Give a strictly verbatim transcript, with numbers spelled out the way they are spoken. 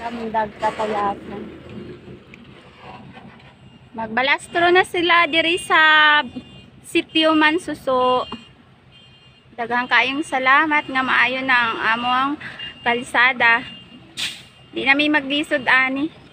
Kamundag katayasan. Magbalastro na sila diri sa Sitio Mansuso. Daghang kayong salamat nga maayo na ang among kalsada. Di na may maglisod ani.